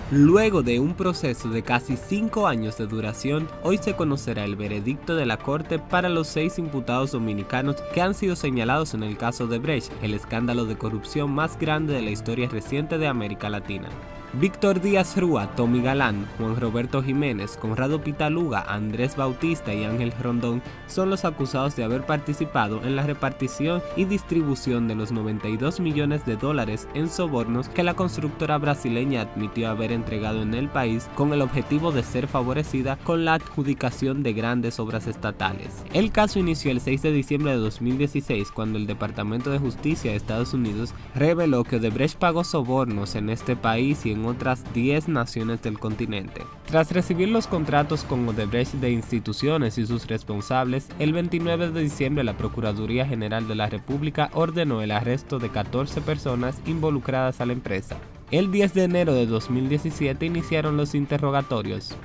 Luego de un proceso de casi 5 años de duración, hoy se conocerá el veredicto de la Corte para los 6 imputados dominicanos que han sido señalados en el caso Odebrecht, el escándalo de corrupción más grande de la historia reciente de América Latina. Víctor Díaz Rúa, Tommy Galán, Juan Roberto Jiménez, Conrado Pitaluga, Andrés Bautista y Ángel Rondón son los acusados de haber participado en la repartición y distribución de los 92 millones de dólares en sobornos que la constructora brasileña admitió haber entregado en el país con el objetivo de ser favorecida con la adjudicación de grandes obras estatales. El caso inició el 6 de diciembre de 2016 cuando el Departamento de Justicia de Estados Unidos reveló que Odebrecht pagó sobornos en este país y en otras 10 naciones del continente. Tras recibir los contratos con Odebrecht de instituciones y sus responsables, el 29 de diciembre la Procuraduría General de la República ordenó el arresto de 14 personas involucradas a la empresa. El 10 de enero de 2017 iniciaron los interrogatorios.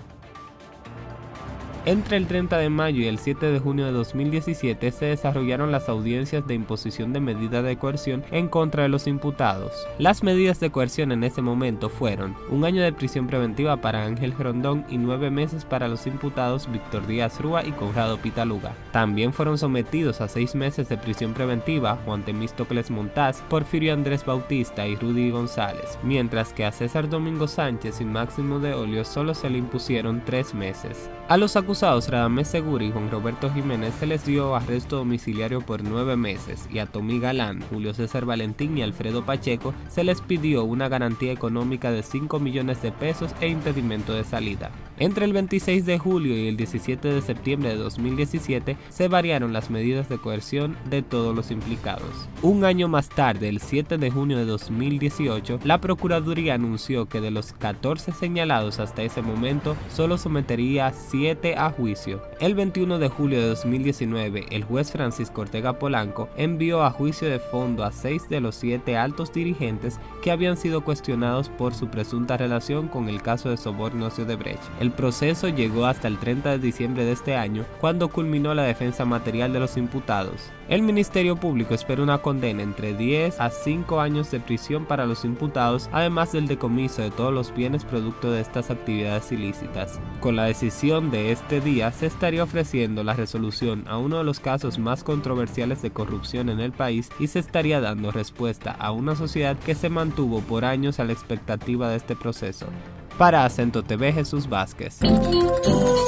Entre el 30 de mayo y el 7 de junio de 2017 se desarrollaron las audiencias de imposición de medida de coerción en contra de los imputados. Las medidas de coerción en ese momento fueron 1 año de prisión preventiva para Ángel Rondón y 9 meses para los imputados Víctor Díaz Rúa y Conrado Pitaluga. También fueron sometidos a 6 meses de prisión preventiva Juan Temístocles Montaz, Porfirio Andrés Bautista y Rudy González, mientras que a César Domingo Sánchez y Máximo de Olio solo se le impusieron 3 meses. A los acusados Radamés Segura y Juan Roberto Jiménez se les dio arresto domiciliario por 9 meses y a Tommy Galán, Julio César Valentín y Alfredo Pacheco se les pidió una garantía económica de 5 millones de pesos e impedimento de salida. Entre el 26 de julio y el 17 de septiembre de 2017 se variaron las medidas de coerción de todos los implicados. Un año más tarde, el 7 de junio de 2018, la Procuraduría anunció que de los 14 señalados hasta ese momento, solo sometería 7 a juicio. El 21 de julio de 2019, el juez Francisco Ortega Polanco envió a juicio de fondo a 6 de los 7 altos dirigentes que habían sido cuestionados por su presunta relación con el caso de sobornos de Odebrecht. El proceso llegó hasta el 30 de diciembre de este año, cuando culminó la defensa material de los imputados. El Ministerio Público espera una condena entre 10 a 5 años de prisión para los imputados, además del decomiso de todos los bienes producto de estas actividades ilícitas. Con la decisión de este día se estaría ofreciendo la resolución a uno de los casos más controversiales de corrupción en el país y se estaría dando respuesta a una sociedad que se mantuvo por años a la expectativa de este proceso. Para Acento TV, Jesús Vázquez.